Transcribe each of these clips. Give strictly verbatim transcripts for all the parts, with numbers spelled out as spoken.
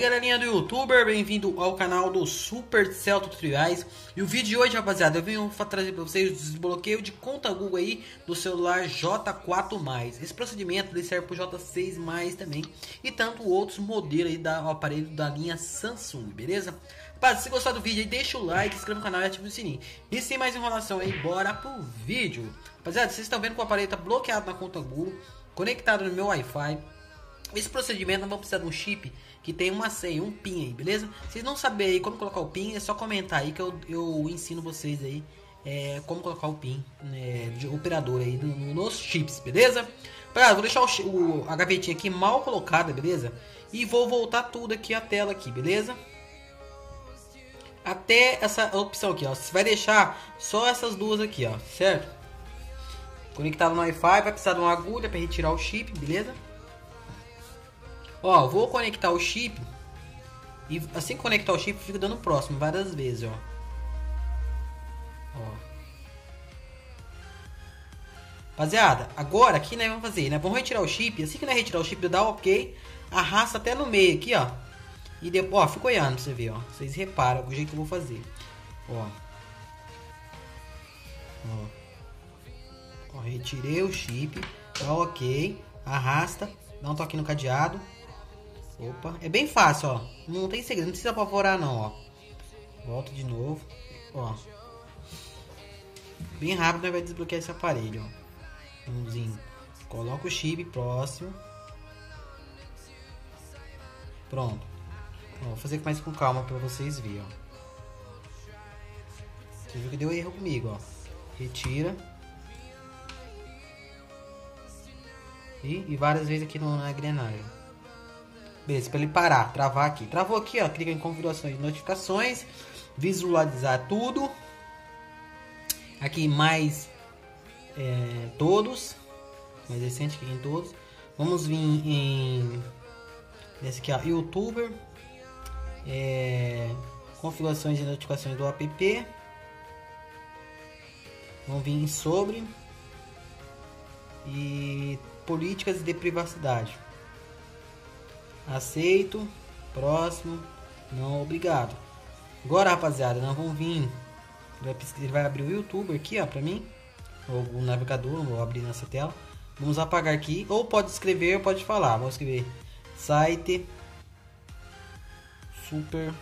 galerinha do YouTuber, bem-vindo ao canal do Supercell Tutoriais. E o vídeo de hoje, rapaziada, eu venho trazer para vocês o desbloqueio de conta Google aí do celular J quatro mais. Esse procedimento ele serve para o J seis mais também e tanto outros modelos aí do aparelho da linha Samsung, beleza? Rapaziada, se gostar do vídeo aí, deixa o like, se inscreva no canal e ativa o sininho. E sem mais enrolação aí, bora pro vídeo. Rapaziada, vocês estão vendo que o aparelho está bloqueado na conta Google, conectado no meu Wi-Fi. Esse procedimento nós vamos precisar de um chip que tem uma senha, um PIN aí, beleza? Vocês não sabem aí como colocar o PIN, é só comentar aí que eu, eu ensino vocês aí é, como colocar o PIN né, de operador aí no, nos chips, beleza? Pra, vou deixar o, o, a gavetinha aqui mal colocada, beleza? E vou voltar tudo aqui a tela aqui, beleza? Até essa opção aqui, ó. Você vai deixar só essas duas aqui, ó, certo? Conectado no Wi-Fi, vai precisar de uma agulha para retirar o chip, beleza? Ó, vou conectar o chip e assim que conectar o chip fica dando próximo várias vezes, ó. Ó. Rapaziada, agora aqui nós vamos fazer, né? Vamos retirar o chip, assim que nós retirar o chip, dá OK, arrasta até no meio aqui, ó. E depois, ó, fica olhando pra você ver, ó. Vocês reparam o jeito que eu vou fazer. Ó. Ó. Ó, retirei o chip, tá OK, arrasta, dá um toque no cadeado. Opa, é bem fácil, ó. Não tem segredo, não precisa apavorar não, ó. Volta de novo, ó. Bem rápido nós vai desbloquear esse aparelho, ó. Vamos, coloca o chip próximo. Pronto. Ó, vou fazer mais com calma pra vocês verem, ó. Você viu que deu erro comigo, ó. Retira. E, e várias vezes aqui no, na engrenagem. Beleza, para ele parar, travar aqui. Travou aqui, ó. Clica em configurações de notificações. Visualizar tudo. Aqui mais é, todos. Mais recente aqui em todos. Vamos vir em esse aqui, ó. YouTuber. É, configurações de notificações do app. Vamos vir em sobre. E políticas de privacidade. Aceito, próximo, não, obrigado. Agora, rapaziada, nós vamos vir. Ele vai abrir o YouTube aqui, ó, pra mim. Ou o navegador, vou abrir nessa tela. Vamos apagar aqui, ou pode escrever, ou pode falar. Vamos escrever site super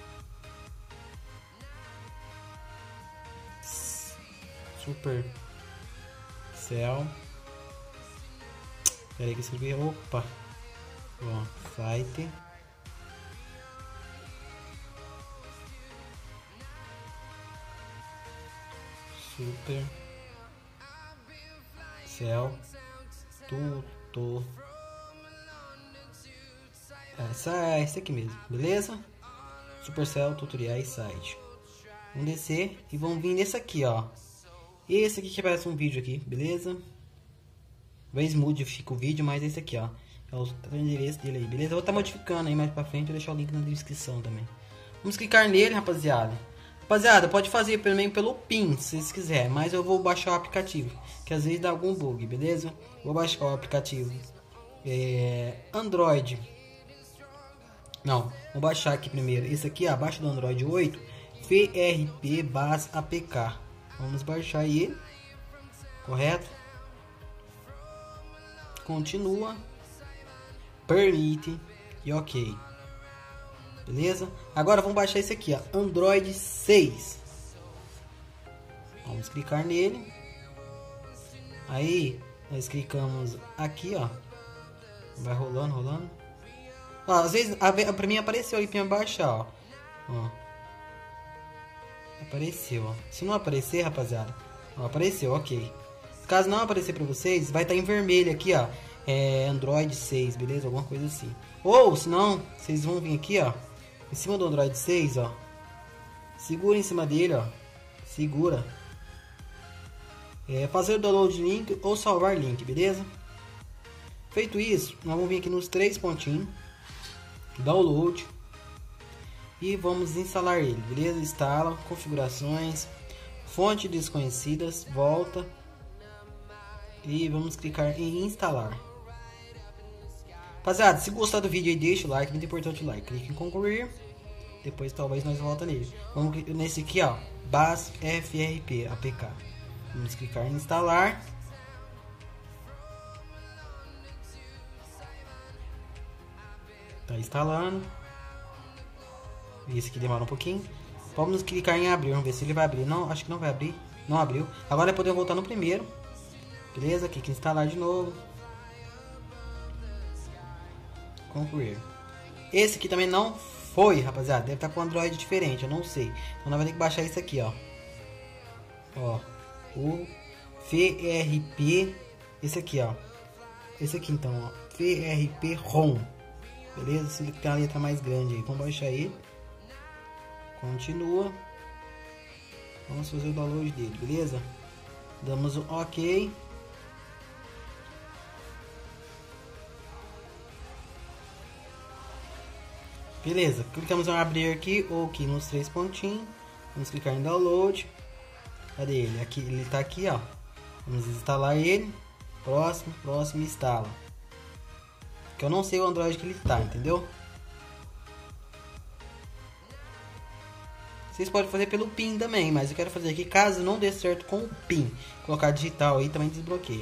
super cell. Peraí que eu escrevi, opa. Ó, site super cell tutor. Essa é esse aqui mesmo, beleza? Supercell tutoriais site. Vamos descer e vamos vir nesse aqui, ó. Esse aqui que aparece um vídeo aqui, beleza? Talvez modifica o vídeo, mas esse aqui, ó. É o endereço dele aí, beleza? Eu vou estar modificando aí mais pra frente, vou deixar o link na descrição também. Vamos clicar nele, rapaziada. Rapaziada, pode fazer também pelo PIN, se vocês quiserem, mas eu vou baixar o aplicativo, que às vezes dá algum bug, beleza? Vou baixar o aplicativo é, Android. Não, vou baixar aqui primeiro. Esse aqui, abaixo do Android oito, V R P Base A P K. Vamos baixar ele, correto? Continua. Permite e OK. Beleza? Agora vamos baixar esse aqui, ó, Android seis. Vamos clicar nele. Aí nós clicamos aqui, ó. Vai rolando, rolando. Ó, às vezes para mim apareceu aí para baixar, ó. Ó. Apareceu, ó. Se não aparecer, rapaziada, ó, apareceu, OK. Caso não aparecer para vocês, vai estar em vermelho aqui, ó. É Android seis, beleza? Alguma coisa assim. Ou, se não, vocês vão vir aqui, ó. Em cima do Android seis, ó. Segura em cima dele, ó. Segura. É, fazer o download de link ou salvar link, beleza? Feito isso, nós vamos vir aqui nos três pontinhos. Download. E vamos instalar ele, beleza? Instala, configurações. Fonte desconhecidas, volta. E vamos clicar em instalar. Rapaziada, se gostar do vídeo aí, deixa o like, muito importante o like. Clique em concluir. Depois talvez nós volta nele. Vamos nesse aqui, ó. Bas F R P A P K. Vamos clicar em instalar. Tá instalando. Esse aqui demora um pouquinho. Vamos clicar em abrir, vamos ver se ele vai abrir. Não, acho que não vai abrir. Não abriu. Agora podemos voltar no primeiro. Beleza? Clique em instalar de novo. Concluir. Esse aqui também não foi, rapaziada. Deve estar com Android diferente, eu não sei. Então nós vamos ter que baixar isso aqui, ó. Ó. O F R P. Esse aqui, ó. Esse aqui então, ó. F R P ROM. Beleza? Se ele tem a letra mais grande aí. Vamos baixar ele. Continua. Vamos fazer o download dele, beleza? Damos o OK. Beleza, clicamos em abrir aqui ou aqui nos três pontinhos. Vamos clicar em download. Cadê ele? Aqui, ele tá aqui, ó. Vamos instalar ele. Próximo, próximo, instala. Que eu não sei o Android que ele tá, entendeu? Vocês podem fazer pelo PIN também, mas eu quero fazer aqui caso não dê certo com o PIN. Colocar digital aí também desbloqueia.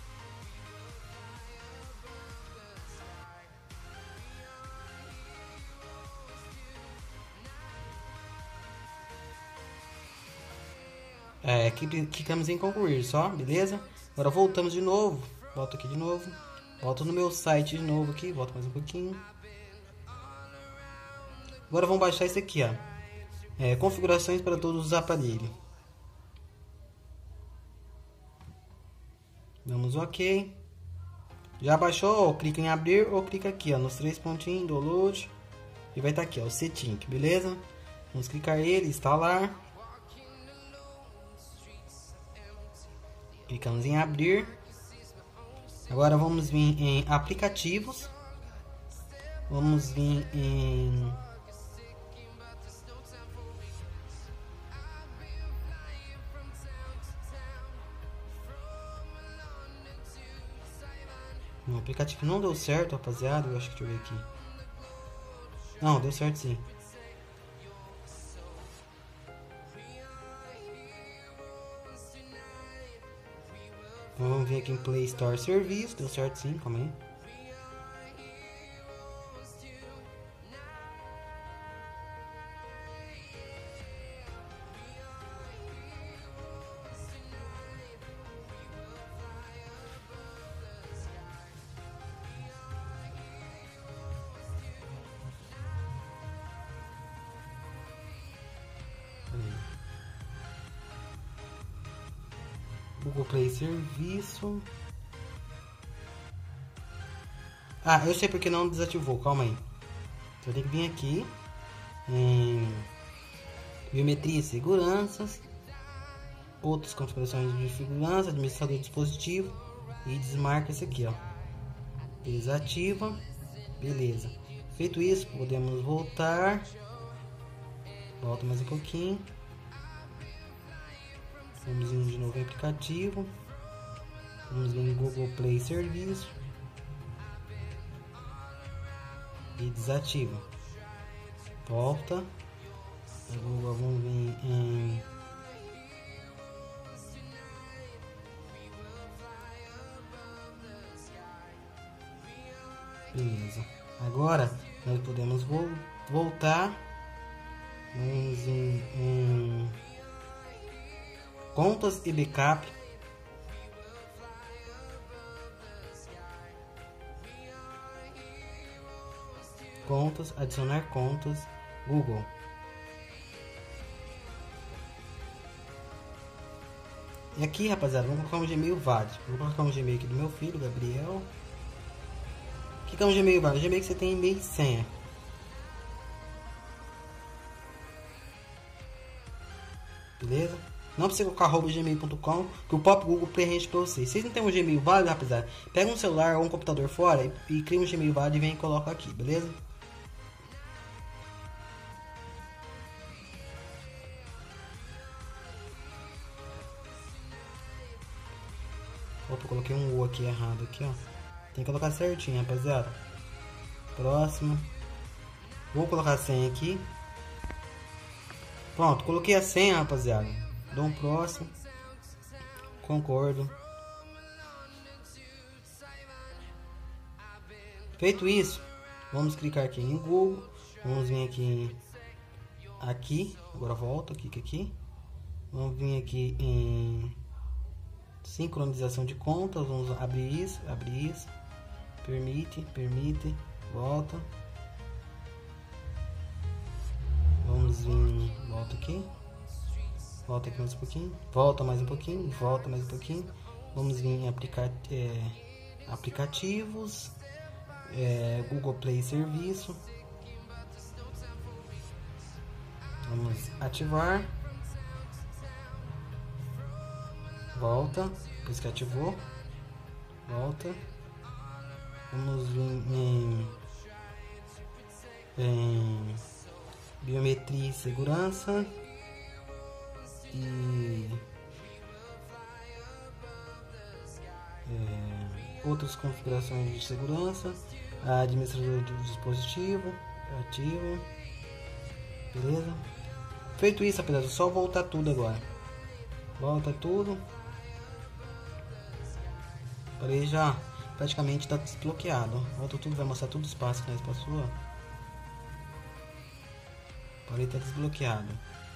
É, clicamos em concluir só, beleza? Agora voltamos de novo. Volto aqui de novo. Volto no meu site de novo aqui. Volto mais um pouquinho. Agora vamos baixar esse aqui, ó. É, configurações para todos os aparelhos. Damos OK. Já baixou? Clica em abrir ou clica aqui, ó, nos três pontinhos, download. E vai estar aqui, ó, o setting, beleza? Vamos clicar ele, instalar. Clicamos em abrir. Agora vamos vir em aplicativos. Vamos vir em o aplicativo não deu certo, rapaziada. Eu acho que deixa eu ver aqui. Não, deu certo sim. Vamos ver aqui em Play Store Serviço. Deu certo sim, calma aí. Google Play Serviço. Ah, eu sei porque não desativou, calma aí. Então tem que vir aqui em biometria e seguranças, outras configurações de segurança, administrador de dispositivo, e desmarca esse aqui, ó. Desativa. Beleza. Feito isso, podemos voltar. Volta mais um pouquinho. Vamos vir de novo em aplicativo. Vamos vir em Google Play Serviço. E desativa. Volta. Agora vamos vir em beleza. Agora nós podemos vo voltar. Vamos em, em contas e backup. Contas, adicionar contas, Google. E aqui, rapaziada, vamos colocar um Gmail válido. Vou colocar um Gmail aqui do meu filho, Gabriel. O que é um Gmail válido? Gmail que você tem e-mail e senha. Beleza? Não precisa colocar arroba gmail ponto com, que o próprio Google preenche para vocês. Se vocês não tem um Gmail válido, rapaziada, pega um celular ou um computador fora e, e cria um Gmail válido e vem e coloca aqui, beleza? Opa, coloquei um U aqui errado aqui, ó. Tem que colocar certinho, rapaziada. Próximo. Vou colocar a senha aqui. Pronto, coloquei a senha, rapaziada. Dou um próximo. Concordo. Feito isso, vamos clicar aqui em Google. Vamos vir aqui aqui, agora volta, clica aqui. Vamos vir aqui em sincronização de contas, vamos abrir isso, abrir isso. Permite, permite, volta. Vamos vir, volta aqui. Volta aqui mais um pouquinho, volta mais um pouquinho, volta mais um pouquinho. Vamos vir em aplicar, é, aplicativos, é, Google Play Serviço. Vamos ativar. Volta, depois que ativou, volta. Vamos vir em, em biometria e segurança. E é, outras configurações de segurança, administrador de dispositivo, ativo, beleza? Feito isso, rapaziada, só voltar tudo agora. Volta tudo. Aí já praticamente está desbloqueado. Volta tudo, vai mostrar todo o espaço que nós passou. Aí está desbloqueado.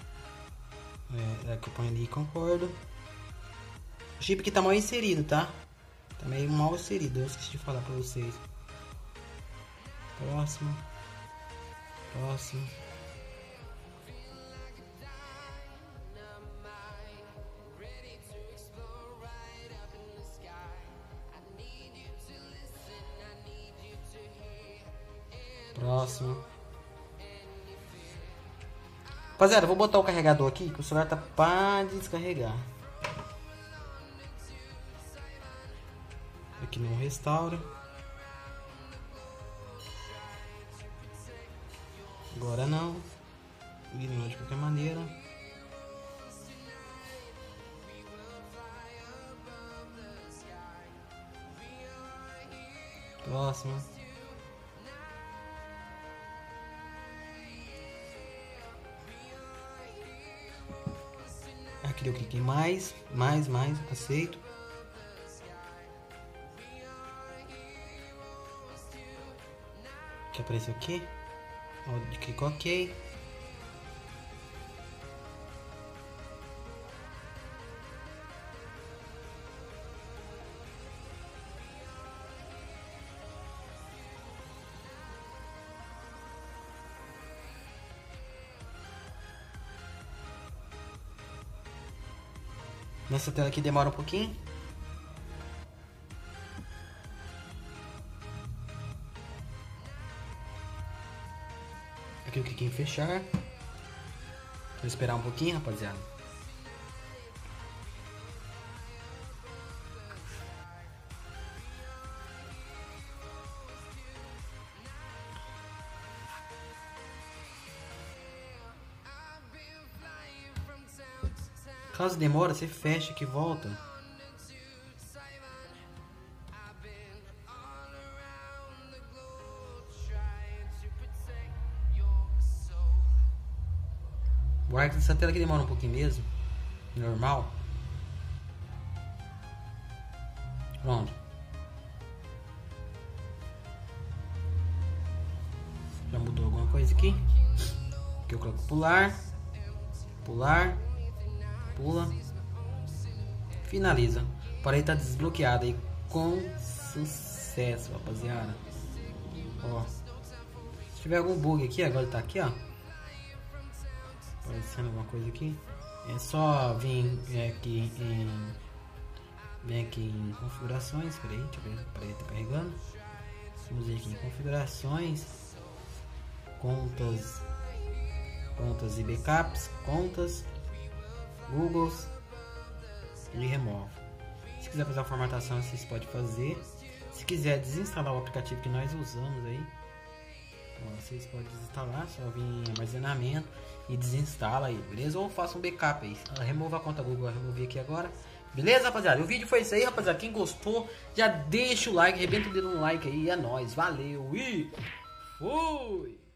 É, é que eu ponho ali e concordo. O chip que tá mal inserido, tá? Tá meio mal inserido, eu esqueci de falar pra vocês. Próximo. Próximo. Próximo. Rapaziada, eu vou botar o carregador aqui, que o celular tá para descarregar. Aqui no restauro. Agora não. Ignora de qualquer maneira. Próximo. Aqui eu cliquei em mais, mais, mais, aceito. Que apareceu aqui. Clico OK. Nessa tela aqui demora um pouquinho. Aqui eu cliquei em fechar. Vou esperar um pouquinho, rapaziada. Caso demora, você fecha aqui e volta. Guarda essa tela que demora um pouquinho mesmo. Normal. Pronto. Já mudou alguma coisa aqui? Aqui eu coloco pular. Pular. Pula. Finaliza. O aparelho está desbloqueado aí com sucesso, rapaziada. Ó. Se tiver algum bug aqui, agora ele tá aqui, ó. Aparecendo alguma coisa aqui. É só vir aqui em. Vem aqui em configurações. Peraí, deixa eu ver. O aparelho tá carregando. Vamos vir aqui em configurações. Contas. Contas e backups. Contas. Google e remove. Se quiser fazer a formatação, vocês podem fazer. Se quiser desinstalar o aplicativo que nós usamos aí, vocês podem desinstalar, só vir em armazenamento e desinstala aí, beleza? Ou faça um backup aí. Remova a conta Google, eu removi aqui agora. Beleza, rapaziada? O vídeo foi isso aí, rapaziada. Quem gostou, já deixa o like, arrebenta o dedo no like aí. É nóis, valeu e Fui!